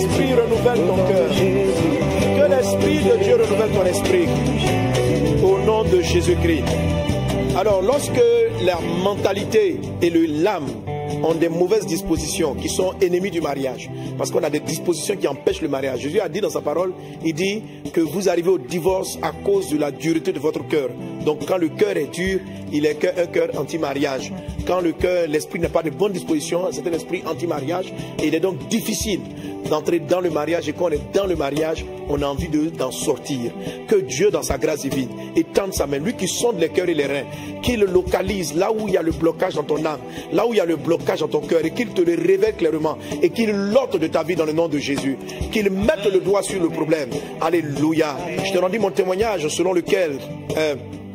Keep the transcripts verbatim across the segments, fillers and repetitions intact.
Saint-Esprit renouvelle ton cœur. Que l'Esprit de Dieu renouvelle ton esprit. Au nom de Jésus-Christ. Alors, lorsque la mentalité et l'âme ont des mauvaises dispositions qui sont ennemies du mariage, parce qu'on a des dispositions qui empêchent le mariage. Jésus a dit dans sa parole, il dit que vous arrivez au divorce à cause de la dureté de votre cœur. Donc quand le cœur est dur, il est un cœur anti-mariage. Quand le cœur, l'esprit n'a pas de bonne disposition, c'est un esprit anti-mariage. Et il est donc difficile d'entrer dans le mariage. Et quand on est dans le mariage, on a envie d'en sortir. Que Dieu, dans sa grâce divine, étende sa main. Lui qui sonde les cœurs et les reins, qu'il localise là où il y a le blocage dans ton âme, là où il y a le blocage dans ton cœur, et qu'il te le révèle clairement, et qu'il l'ôte de ta vie dans le nom de Jésus. Qu'il mette le doigt sur le problème. Alléluia. Je te rendis mon témoignage selon lequel... Euh,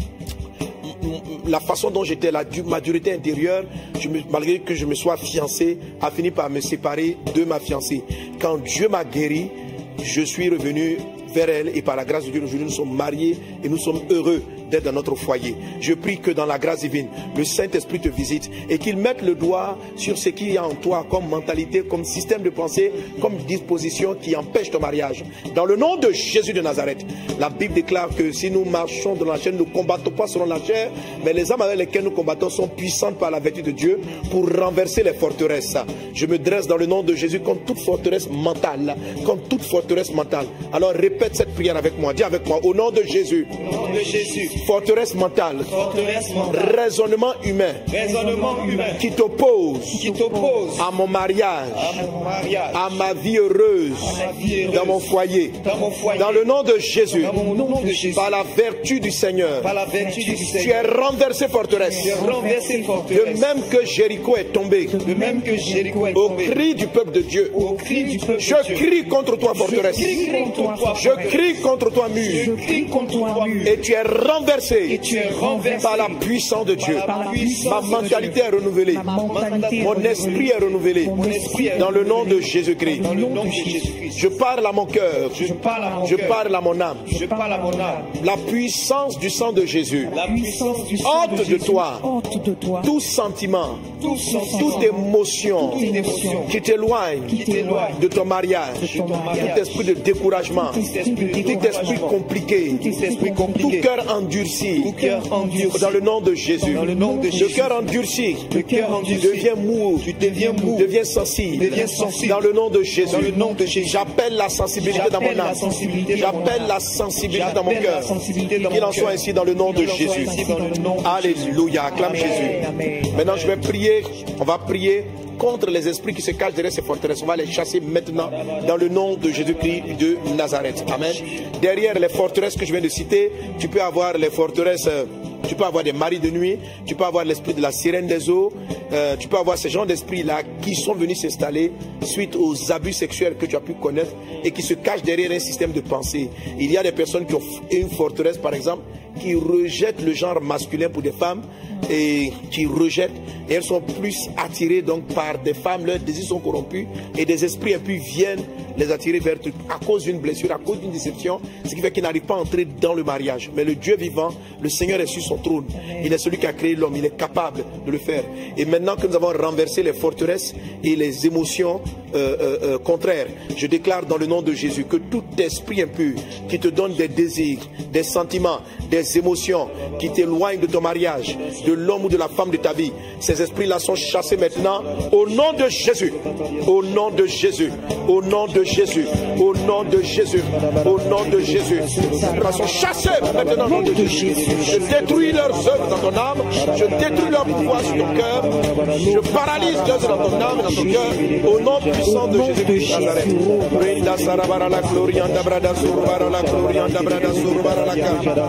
la façon dont j'étais, la maturité intérieure, je me, malgré que je me sois fiancé, a fini par me séparer de ma fiancée. Quand Dieu m'a guéri, je suis revenu vers elle et par la grâce de Dieu, aujourd'hui nous sommes mariés et nous sommes heureux d'être dans notre foyer. Je prie que dans la grâce divine, le Saint-Esprit te visite et qu'il mette le doigt sur ce qu'il y a en toi comme mentalité, comme système de pensée, comme disposition qui empêche ton mariage. Dans le nom de Jésus de Nazareth, la Bible déclare que si nous marchons dans la chair, nous ne combattons pas selon la chair, mais les âmes avec lesquelles nous combattons sont puissantes par la vertu de Dieu pour renverser les forteresses. Je me dresse dans le nom de Jésus contre toute forteresse mentale, contre toute forteresse mentale. Alors répète cette prière avec moi, dis avec moi, au nom de Jésus. Au nom de Jésus. Forteresse mentale, Forteresse mentale. Raisonnement humain, Raisonnement humain. qui t'oppose Qui t'oppose à mon mariage, à mon mariage, à ma vie heureuse, à ma vie heureuse, dans mon foyer, dans mon foyer, dans le nom de Jésus, dans mon nom de Jésus, par la vertu du Seigneur, par la vertu du tu Seigneur, es renversé forteresse. tu es renversé forteresse. De même que Jéricho est tombé, De même que Jéricho est au tombé, cri du peuple de Dieu, au cri du peuple je de Dieu, crie contre toi forteresse, je crie contre toi, je crie contre toi mur, je crie contre toi, mur, et tu es renversé et tu es renversé par la puissance de Dieu. par la puissance Ma mentalité est renouvelée, Ma mentalité est mon renouvelée. esprit est renouvelé, Mon esprit est dans le nom de Jésus-Christ. dans le nom de Jésus-Christ. Je parle à mon cœur, Je parle à mon je cœur, parle à mon âme. je parle à mon âme. La puissance du sang de Jésus La puissance du sang ôte de de Jésus toi Ôte de toi tout sentiment, tout sentiment, toute émotion toute émotion qui t'éloigne qui t'éloigne de ton mariage, de ton mariage, tout esprit de découragement, tout esprit de tout esprit découragement, compliqué, tout esprit tout compliqué, cœur endurci, tout cœur endurci, dans le nom de Jésus. Dans le nom de Le Jésus. cœur endurci, le cœur tu endurci, deviens mou, tu deviens mou, deviens sensible, deviens sensible. dans le nom de Jésus. Dans le nom de Jésus. J'appelle la sensibilité dans mon J'appelle la âme. sensibilité dans mon J'appelle âme. la sensibilité dans mon J'appelle la cœur. sensibilité dans Qu'il mon en soit cœur. ainsi dans le nom de Qu'il en soit Jésus. ainsi dans le nom de Alléluia, acclame Amen. Jésus. Amen. Maintenant, je vais prier. On va prier contre les esprits qui se cachent derrière ces forteresses. On va les chasser maintenant dans le nom de Jésus-Christ de Nazareth. Amen. Derrière les forteresses que je viens de citer, tu peux avoir les forteresses, euh, tu peux avoir des maris de nuit, tu peux avoir l'esprit de la sirène des eaux, euh, tu peux avoir ces gens d'esprits-là qui sont venus s'installer suite aux abus sexuels que tu as pu connaître et qui se cachent derrière un système de pensée. Il y a des personnes qui ont une forteresse, par exemple, qui rejettent le genre masculin pour des femmes et qui rejettent, et elles sont plus attirées donc par des femmes, leurs désirs sont corrompus et des esprits impurs viennent les attirer vers eux à cause d'une blessure, à cause d'une déception, ce qui fait qu'ils n'arrivent pas à entrer dans le mariage. Mais le Dieu vivant, le Seigneur est sur son trône, il est celui qui a créé l'homme, il est capable de le faire. Et maintenant que nous avons renversé les forteresses et les émotions euh, euh, euh, contraires, je déclare dans le nom de Jésus que tout esprit impur qui te donne des désirs, des sentiments, des émotions qui t'éloignent de ton mariage, de l'homme ou de la femme de ta vie, ces esprits-là sont chassés maintenant au nom de Jésus, au nom de Jésus, au nom de Jésus, au nom de Jésus, au nom de Jésus. Ils sont chassés maintenant au nom de Jésus. Je détruis leurs œuvres dans ton âme, je détruis leur pouvoir sur ton cœur, je paralyse leurs œuvres dans ton âme et dans ton cœur, au nom puissant de Jésus-Christ de Nazareth. Brenda sarabara la glorianda brada surbara la glorianda brada surbara la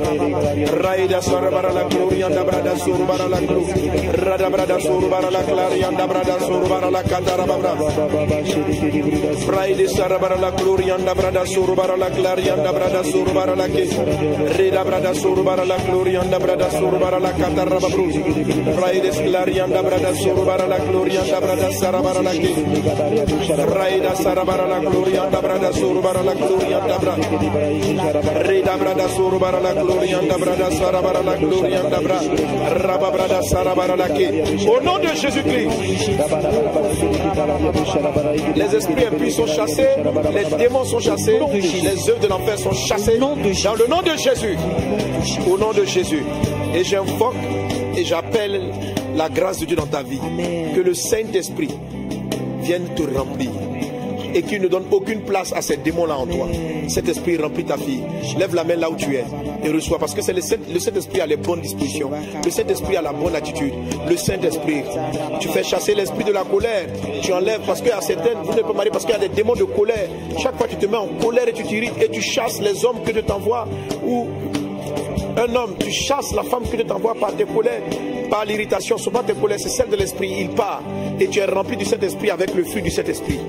Raida sarabara la glorianda brada surbara la Rada brada surbara la glorianda brada surbara la katarabra. Raida sarabara la glorianda brada surbara la glorianda brada surbara la ke. Reda brada surbara la glorianda brada surbara la katarabra. Raida glorianda brada surbara la glorianda brada sarabara la ke. Raida Sarabara la Gloria Brada Surubara la Gloria Dabra. Reda Brada Surubara la Gloria Brada Sarabara la Gloria Dabra. Rababrada Sarabara la Ke. Au nom de Jésus-Christ, les esprits impuits sont chassés, les démons sont chassés, les œuvres de l'enfer sont chassées dans le nom de Jésus. Au nom de Jésus. Et j'invoque et j'appelle la grâce de Dieu dans ta vie. Amen. Que le Saint-Esprit vienne te remplir et qu'il ne donne aucune place à ces démons-là en toi. Cet esprit remplit ta fille. Lève la main là où tu es et reçois, parce que c'est le Saint-Esprit a les bonnes dispositions. Le Saint-Esprit a la bonne attitude. Le Saint-Esprit, tu fais chasser l'esprit de la colère. Tu enlèves, parce qu'il y a certaines, vous ne pouvez pas marier parce qu'il y a des démons de colère. Chaque fois tu te mets en colère et tu t'irrites et tu chasses les hommes que Dieu t'envoie, ou un homme, tu chasses la femme que Dieu t'envoie par tes colères, par l'irritation. Ce n'est pas tes colères, c'est celle de l'esprit. Il part et tu es rempli du Saint-Esprit avec le fruit du Saint-Esprit.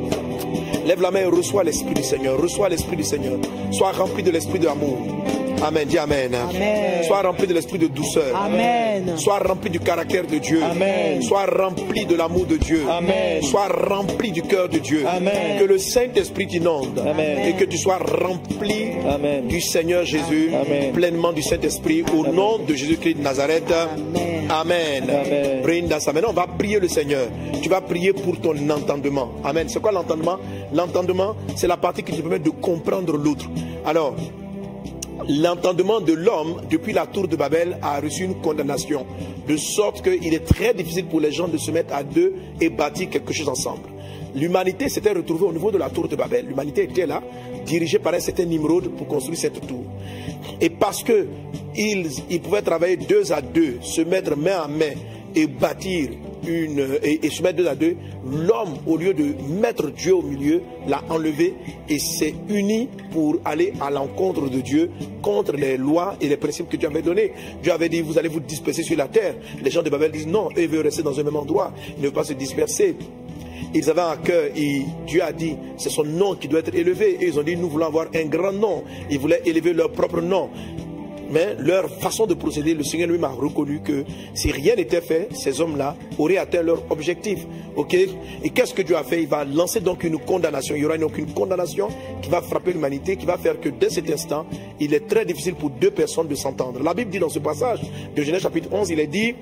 Lève la main et reçois l'Esprit du Seigneur. Reçois l'Esprit du Seigneur. Sois rempli de l'Esprit de l'amour. Amen. Dis Amen. Amen. Sois rempli de l'Esprit de douceur. Amen. Sois rempli du caractère de Dieu. Amen. Sois rempli de l'amour de Dieu. Amen. Sois rempli du cœur de Dieu. Amen. Que le Saint-Esprit t'inonde. Amen. Et que tu sois rempli Amen. du Seigneur Jésus. Amen. Pleinement du Saint-Esprit. Au Amen. nom de Jésus-Christ de Nazareth. Amen. Amen. Amen. Brinda ça. Maintenant, on va prier le Seigneur. Tu vas prier pour ton entendement. Amen. C'est quoi l'entendement? L'entendement, c'est la partie qui te permet de comprendre l'autre. Alors, l'entendement de l'homme, depuis la tour de Babel, a reçu une condamnation. De sorte qu'il est très difficile pour les gens de se mettre à deux et bâtir quelque chose ensemble. L'humanité s'était retrouvée au niveau de la tour de Babel. L'humanité était là, dirigée par un certain Nimrod pour construire cette tour. Et parce que ils, ils pouvaient travailler deux à deux, se mettre main à main et bâtir une, et, et se mettre deux à deux, l'homme, au lieu de mettre Dieu au milieu, l'a enlevé et s'est uni pour aller à l'encontre de Dieu contre les lois et les principes que Dieu avait donnés. Dieu avait dit, vous allez vous disperser sur la terre. Les gens de Babel disent non, eux veulent rester dans un même endroit, ils ne veulent pas se disperser. Ils avaient un cœur et Dieu a dit, c'est son nom qui doit être élevé. Et ils ont dit, nous voulons avoir un grand nom. Ils voulaient élever leur propre nom. Mais leur façon de procéder, le Seigneur lui-même a reconnu que si rien n'était fait, ces hommes-là auraient atteint leur objectif. Ok? Et qu'est-ce que Dieu a fait? Il va lancer donc une condamnation. Il y aura donc une condamnation qui va frapper l'humanité, qui va faire que dès cet instant, il est très difficile pour deux personnes de s'entendre. La Bible dit dans ce passage de Genèse chapitre onze, il est dit,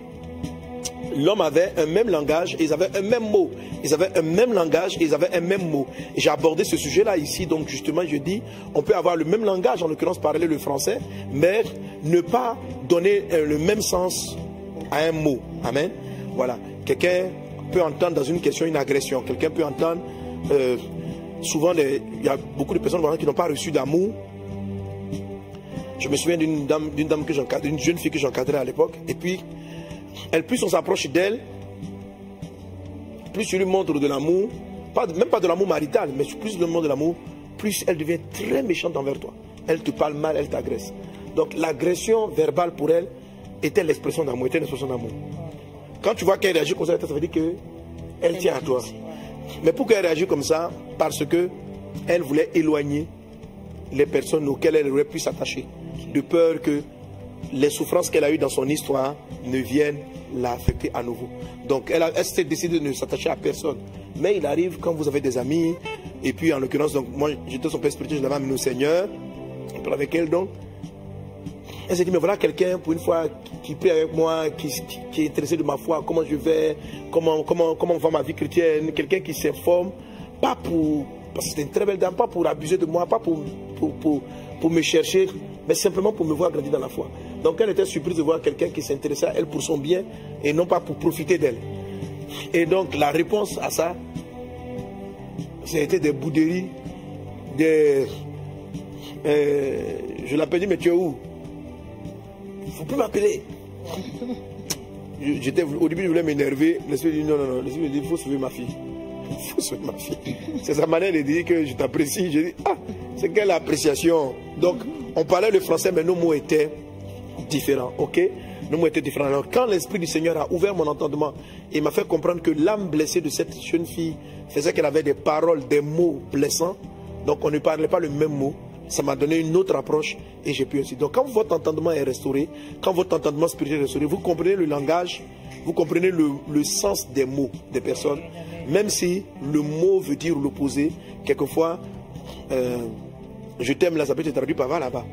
l'homme avait un même langage et ils avaient un même mot. Ils avaient un même langage et ils avaient un même mot. J'ai abordé ce sujet-là ici, donc justement je dis, on peut avoir le même langage, en l'occurrence parler le français, mais ne pas donner le même sens à un mot. Amen. Voilà. Quelqu'un peut entendre dans une question une agression. Quelqu'un peut entendre, euh, souvent les, il y a beaucoup de personnes qui n'ont pas reçu d'amour. Je me souviens d'une dame, d'une dame que j'encadrais, d'une jeune fille que j'encadrais à l'époque, et puis elle, plus on s'approche d'elle, plus tu lui montres de l'amour, pas, même pas de l'amour marital, mais plus le monde de l'amour, plus elle devient très méchante envers toi. Elle te parle mal, elle t'agresse. Donc l'agression verbale pour elle était l'expression d'amour, était l'expression d'amour. Quand tu vois qu'elle réagit comme ça, ça veut dire qu'elle tient à toi. Mais pour qu'elle réagisse comme ça, parce que elle voulait éloigner les personnes auxquelles elle aurait pu s'attacher, de peur que les souffrances qu'elle a eues dans son histoire ne viennent l'affecter à nouveau. Donc elle, elle s'est décidée de ne s'attacher à personne. Mais il arrive quand vous avez des amis, et puis en l'occurrence, donc moi j'étais son père spirituel, je l'avais amené au Seigneur, on parlait avec elle donc. Elle s'est dit, mais voilà quelqu'un pour une fois qui prie avec moi, qui, qui, qui est intéressé de ma foi, comment je vais, comment, comment, comment va ma vie chrétienne, quelqu'un qui s'informe, pas pour, parce que c'était une très belle dame, pas pour abuser de moi, pas pour, pour, pour, pour me chercher, mais simplement pour me voir grandir dans la foi. Donc elle était surprise de voir quelqu'un qui s'intéressait à elle pour son bien et non pas pour profiter d'elle. Et donc la réponse à ça, c'était des bouderies, des... Euh, je l'appelle, dit, mais tu es où? Il ne faut plus m'appeler. J'étais, au début, je voulais m'énerver. L'esprit dit non, non, non. L'esprit dit, il faut sauver ma fille. Il faut sauver ma fille. C'est sa manière de dire que je t'apprécie. Je dis, ah, c'est quelle appréciation. Donc, on parlait le français, mais nos mots étaient différents. Ok? Nos mots étaient différents. Alors, quand l'Esprit du Seigneur a ouvert mon entendement et m'a fait comprendre que l'âme blessée de cette jeune fille faisait qu'elle avait des paroles, des mots blessants, donc on ne parlait pas le même mot. ça m'a donné une autre approche et j'ai pu aussi. Donc quand votre entendement est restauré, quand votre entendement spirituel est restauré, vous comprenez le langage, vous comprenez le, le sens des mots des personnes, même si le mot veut dire l'opposé. Quelquefois, euh, je t'aime là, ça peut être traduit par va là-bas.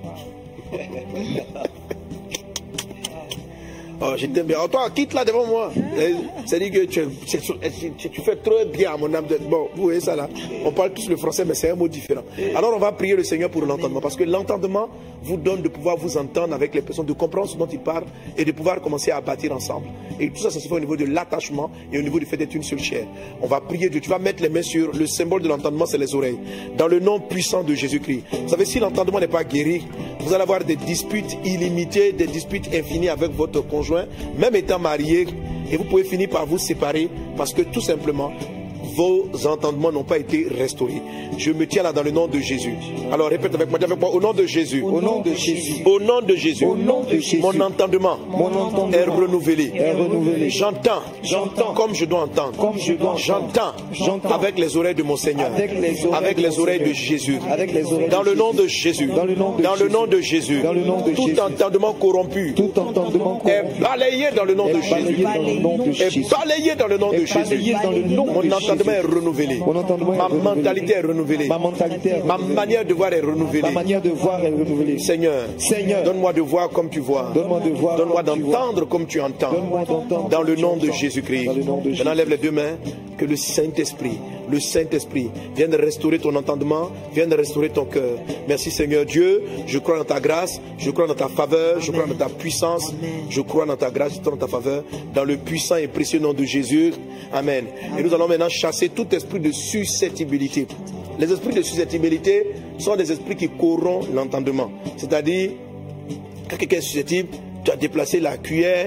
Oh, je t'aime bien. Oh, toi, quitte là devant moi. C'est-à-dire que tu, tu, tu, tu fais trop bien à mon âme. Bon, vous voyez ça là. On parle tous le français, mais c'est un mot différent. Alors, on va prier le Seigneur pour l'entendement. Parce que l'entendement vous donne de pouvoir vous entendre avec les personnes, de comprendre ce dont ils parlent et de pouvoir commencer à bâtir ensemble. Et tout ça, ça se fait au niveau de l'attachement et au niveau du fait d'être une seule chair. On va prier Dieu. Tu vas mettre les mains sur le symbole de l'entendement, c'est les oreilles. Dans le nom puissant de Jésus-Christ. Vous savez, si l'entendement n'est pas guéri, vous allez avoir des disputes illimitées, des disputes infinies avec votre conjoint, même étant marié, et vous pouvez finir par vous séparer parce que tout simplement vos entendements n'ont pas été restaurés. Je me tiens là dans le nom de Jésus. Alors répète avec moi, dis avec moi, au nom de Jésus. Au nom de Jésus. Au nom de Jésus. Au nom de Jésus. Mon entendement, Mon entendement est renouvelé. est renouvelé. J'entends. J'entends. Comme je dois entendre. Comme je dois entendre. J'entends. J'entends. Avec les oreilles de mon Seigneur. Avec les oreilles Avec de les mon oreilles de Seigneur. Jésus. Avec les oreilles Dans de le nom Jésus. de Jésus. Dans le nom de Dans le Jésus. nom de Jésus. Dans le nom de Tout Jésus. entendement corrompu Tout entendement est corrompu balayé dans le nom de est balayé Jésus. dans le nom de Est Jésus. balayé dans le nom de Est balayé Jésus. dans le nom Mon de entendement est Jésus. renouvelé. Mon entendement est Ma renouvelé. mentalité est renouvelée. Ma mentalité est Ma renouvelée. manière de voir est renouvelée. Ma manière de voir est renouvelée. Seigneur, Seigneur, donne-moi de voir comme tu vois. donne-moi de voir Donne-moi comme tu vois. d'entendre comme tu entends. Donne-moi d'entendre Dans le comme tu nom de entends. Jésus-Christ. Dans le nom de Jésus. Maintenant, lève les deux mains. Que le Saint-Esprit, le Saint-Esprit vienne restaurer ton entendement, vienne restaurer ton cœur. Merci Seigneur Dieu. Je crois dans ta grâce, je crois dans ta faveur, je crois dans ta puissance, je crois dans ta grâce, je crois dans ta faveur. Dans le puissant et précieux nom de Jésus. Amen. Et nous allons maintenant chasser tout esprit de susceptibilité. Les esprits de susceptibilité sont des esprits qui corrompent l'entendement. C'est-à-dire, quand quelqu'un est susceptible, tu as déplacé la cuillère.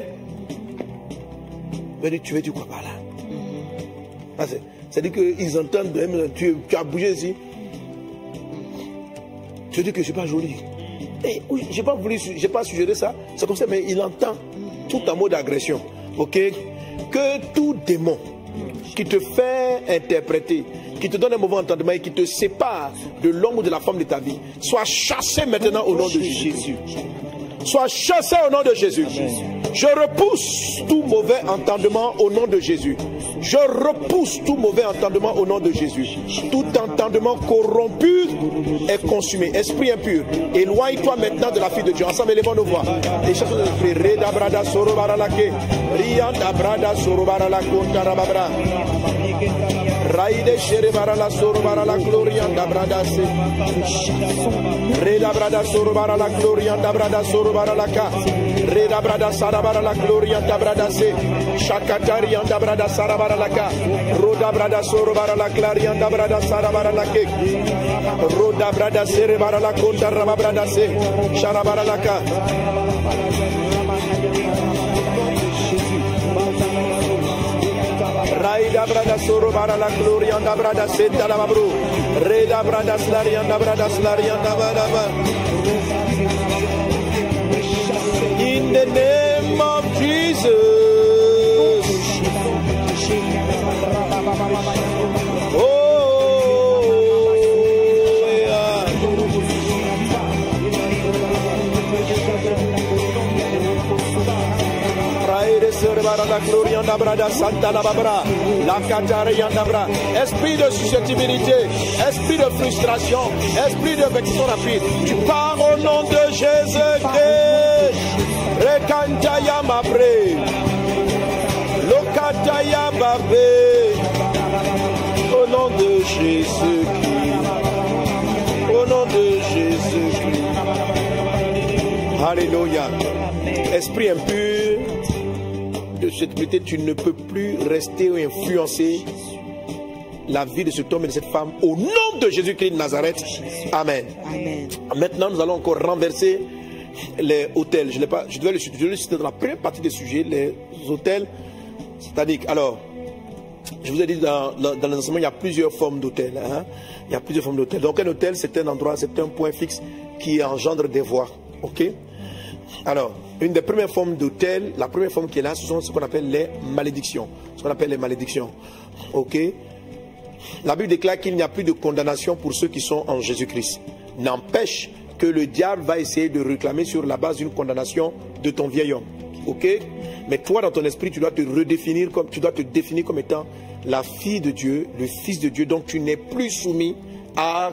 Tu veux dire quoi par là? Ah, c'est-à-dire qu'ils entendent, tu, tu as bougé ici. Tu dis que je ne suis pas joli. Et oui, je n'ai pas voulu, j'ai pas suggéré ça. C'est comme ça, mais il entend tout en mot d'agression. Ok? Que tout démon qui te fait interpréter, qui te donne un mauvais entendement et qui te sépare de l'homme ou de la femme de ta vie, soit chassé maintenant au nom de Jésus. Soit chassé au nom de Jésus. Je repousse tout mauvais entendement au nom de Jésus. Je repousse tout mauvais entendement au nom de Jésus. Tout entendement corrompu est consumé. Esprit impur, éloigne-toi maintenant de la fille de Dieu. Ensemble, élevons nos voix. Et chassons l'esprit. Reda brada soro baralake. Rianda brada soro baralako tarababra. Raide shere barala soro barala glorianda brada se. Reda brada soro barala glorianda brada soro baralaka. Reda brada sara barala glorianda brada se. Shakatari anda brada sara baralaka. Roda brada soro barala glorianda brada sara baralake. Roda brada sere barala konda raba brada se. Shara baralaka. Raida brada soro bara la gloria anda brada senta la babru. Reda brada slari anda brada slari anda brada. In the name of Jesus. Oh, yeah. La gloria anda brada santa la babra la catare anda bra. Esprit de susceptibilité, esprit de frustration, esprit de vexation rapide, tu pars au nom de Jésus-Christ. Rekantaya mabre lokataya babé, au nom de Jésus-Christ, au nom de Jésus-Christ. Alléluia. Esprit impur de susceptibilité, tu ne peux plus rester ou influencer la vie de cet homme et de cette femme au nom de Jésus-Christ de Nazareth. Amen. Amen. Maintenant, nous allons encore renverser les hôtels. Je, pas, je devais le citer, je le citer dans la première partie des sujets, les hôtels sataniques. Alors, je vous ai dit dans, dans, dans l'enseignement, il y a plusieurs formes d'hôtels. Hein? Il y a plusieurs formes d'hôtels. Donc, un hôtel, c'est un endroit, c'est un point fixe qui engendre des voies. Ok? Alors, une des premières formes d'hôtel, la première forme qui est là, ce sont ce qu'on appelle les malédictions. Ce qu'on appelle les malédictions. Ok? La Bible déclare qu'il n'y a plus de condamnation pour ceux qui sont en Jésus-Christ. N'empêche que le diable va essayer de réclamer sur la base d'une condamnation de ton vieil homme. Ok? Mais toi, dans ton esprit, tu dois te redéfinir comme, tu dois te définir comme étant la fille de Dieu, le fils de Dieu. Donc tu n'es plus soumis à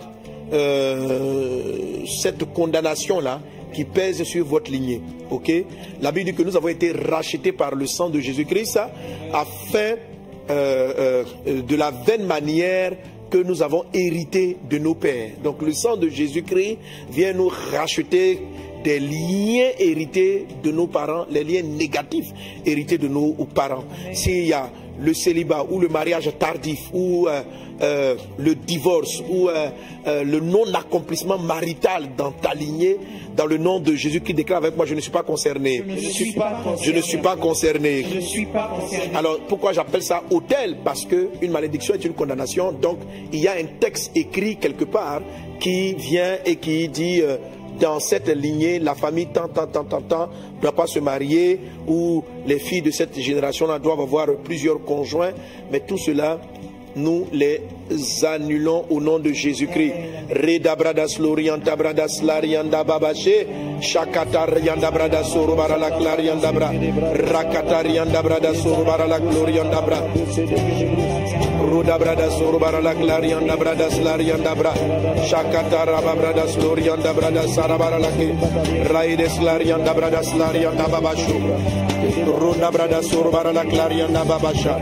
euh, cette condamnation-là qui pèse sur votre lignée. Ok? La Bible dit que nous avons été rachetés par le sang de Jésus-Christ afin euh, euh, de la vaine manière que nous avons hérité de nos pères. Donc le sang de Jésus-Christ vient nous racheter des liens hérités de nos parents, les liens négatifs hérités de nos parents. S'il y a le célibat ou le mariage tardif ou euh, euh, le divorce ou euh, euh, le non-accomplissement marital dans ta lignée, dans le nom de Jésus qui déclare avec moi, je ne suis pas concerné. Je ne suis pas concerné. Je ne suis pas concerné. Je ne suis pas concerné. Alors pourquoi j'appelle ça autel? Parce qu'une malédiction est une condamnation. Donc il y a un texte écrit quelque part qui vient et qui dit euh, dans cette lignée, la famille tant, tant, tant, tant, tant ne doit pas se marier, ou les filles de cette génération-là doivent avoir plusieurs conjoints. Mais tout cela, nous les annulons au nom de Jésus-Christ. Reda bradas lorianta bradas larianda babache, shakata rianda bradas sorobara la clarianda bra, rakata rianda bradas sorobara la glorianda bra, roda bradas sorobara la clarianda bradas larianda bra, shakata raba bradas lorianda bradas sarabara la ke, raides larianda bradas larianda babashu, roda bradas sorobara la clarianda babasha.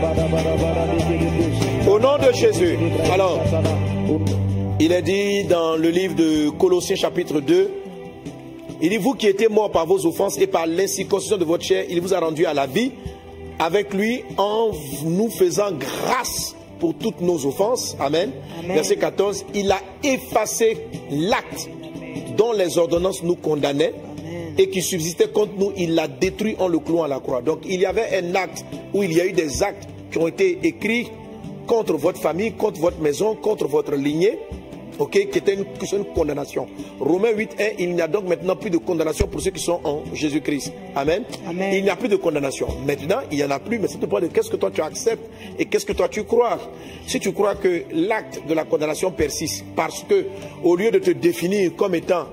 Au nom de Jésus. Alors, il est dit dans le livre de Colossiens chapitre deux, il dit, vous qui étiez morts par vos offenses et par l'incirconcision de votre chair, il vous a rendu à la vie avec lui en nous faisant grâce pour toutes nos offenses. Amen. Amen. Verset quatorze, il a effacé l'acte dont les ordonnances nous condamnaient. Amen. Et qui subsistait contre nous, il l'a détruit en le clouant à la croix. Donc il y avait un acte où il y a eu des actes qui ont été écrits contre votre famille, contre votre maison, contre votre lignée, ok, qui était une, une condamnation. Romains huit, un, il n'y a donc maintenant plus de condamnation pour ceux qui sont en Jésus-Christ. Amen. Amen. Il n'y a plus de condamnation. Maintenant, il n'y en a plus, mais c'est tout de qu'est-ce que toi tu acceptes et qu'est-ce que toi tu crois. Si tu crois que l'acte de la condamnation persiste, parce que au lieu de te définir comme étant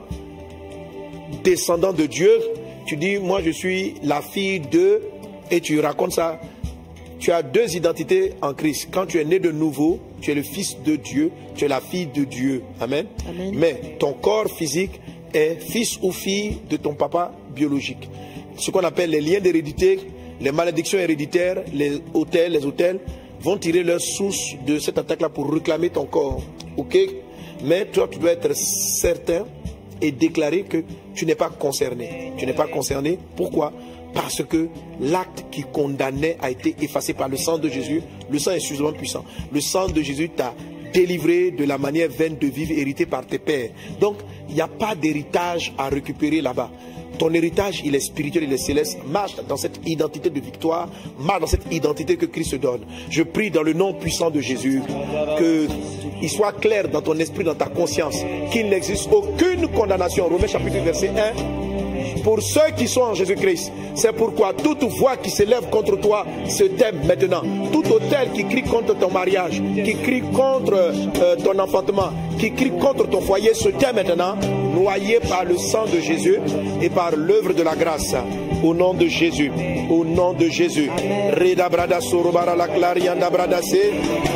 descendant de Dieu, tu dis, moi je suis la fille de, et tu racontes ça. Tu as deux identités en Christ. Quand tu es né de nouveau, tu es le fils de Dieu, tu es la fille de Dieu. Amen. Amen. Mais ton corps physique est fils ou fille de ton papa biologique. Ce qu'on appelle les liens d'hérédité, les malédictions héréditaires, les autels, les autels vont tirer leur source de cette attaque-là pour réclamer ton corps. Ok? Mais toi, tu dois être certain et déclarer que tu n'es pas concerné. Tu n'es pas concerné. Pourquoi? Parce que l'acte qui condamnait a été effacé par le sang de Jésus. Le sang est suffisamment puissant. Le sang de Jésus t'a délivré de la manière vaine de vivre héritée par tes pères. Donc, il n'y a pas d'héritage à récupérer là-bas. Ton héritage, il est spirituel, il est céleste. Marche dans cette identité de victoire. Marche dans cette identité que Christ donne. Je prie dans le nom puissant de Jésus qu'il soit clair dans ton esprit, dans ta conscience, qu'il n'existe aucune condamnation. Romains chapitre huit, verset un. Pour ceux qui sont en Jésus-Christ. C'est pourquoi toute voix qui s'élève contre toi se tait maintenant. Tout autel qui crie contre ton mariage, qui crie contre euh, ton enfantement, qui crie contre ton foyer se tait maintenant, noyé par le sang de Jésus et par l'œuvre de la grâce. Au nom de Jésus. Au nom de Jésus. Reda brada sorobara la clarianda brada se.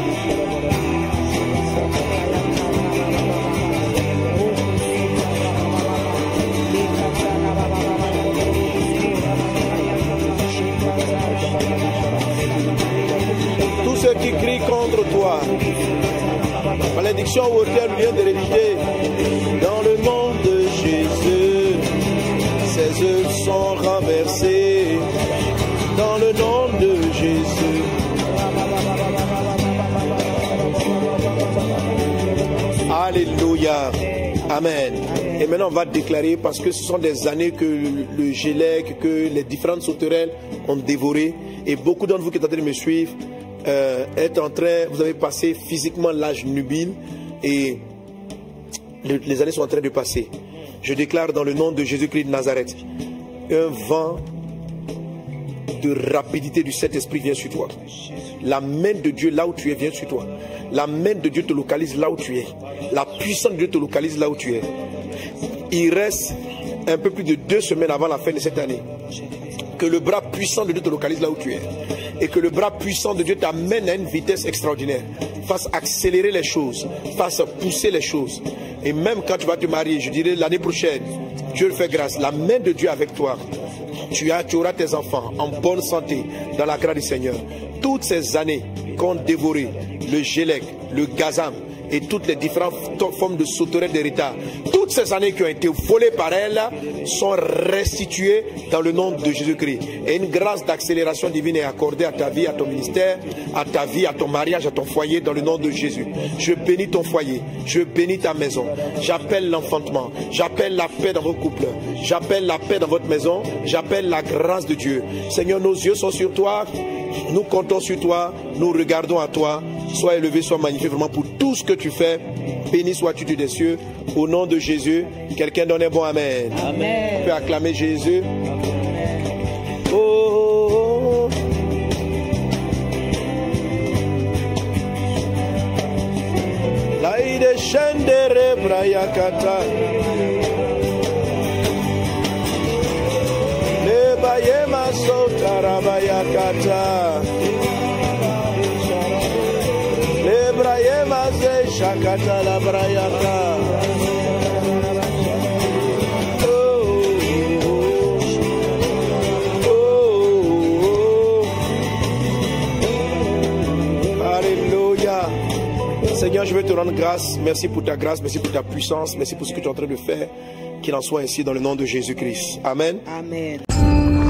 Tous ceux qui crient contre toi, malédiction ou autel vient d'hérédité, dans le nom de Jésus, ces œuvres sont renversées, dans le nom de Jésus. Alléluia. Amen. Et maintenant on va déclarer, parce que ce sont des années que le, le gélec, que les différentes sauterelles ont dévoré, et beaucoup d'entre vous qui êtes en train de me suivre euh, êtes en train, vous avez passé physiquement l'âge nubile et le, les années sont en train de passer. Je déclare dans le nom de Jésus-Christ de Nazareth, un vent de rapidité du Saint-Esprit vient sur toi. La main de Dieu là où tu es vient sur toi. La main de Dieu te localise là où tu es. La puissance de Dieu te localise là où tu es. il reste un peu plus de deux semaines avant la fin de cette année. Que le bras puissant de Dieu te localise là où tu es. Et que le bras puissant de Dieu t'amène à une vitesse extraordinaire. Fasse accélérer les choses. Fasse pousser les choses. Et même quand tu vas te marier, je dirais l'année prochaine, Dieu le fait grâce. La main de Dieu avec toi. Tu, as, tu auras tes enfants en bonne santé dans la grâce du Seigneur. Toutes ces années qu'ont dévoré le Gélec, le Gazam et toutes les différentes formes de sauterelles d'héritage, toutes ces années qui ont été volées par elle sont restituées dans le nom de Jésus-Christ. Et une grâce d'accélération divine est accordée à ta vie, à ton ministère, à ta vie, à ton mariage, à ton foyer dans le nom de Jésus. Je bénis ton foyer, je bénis ta maison. J'appelle l'enfantement, j'appelle la paix dans vos couples, j'appelle la paix dans votre maison, j'appelle la grâce de Dieu. Seigneur, nos yeux sont sur toi, nous comptons sur toi, nous regardons à toi. Sois élevé, sois magnifié vraiment pour tout ce que tu fais. Béni sois-tu des cieux. Au nom de Jésus, quelqu'un donne un bon amen. Amen. On peut acclamer Jésus. Oh, oh, oh. Laïde Shendere Brayakata. Le Bayema Sotarabayakata. Shakata la brayaka. Oh, oh, oh. Alléluia. Seigneur, je veux te rendre grâce. Merci pour ta grâce, merci pour ta puissance, merci pour ce que tu es en train de faire. Qu'il en soit ainsi dans le nom de Jésus-Christ. Amen. Amen.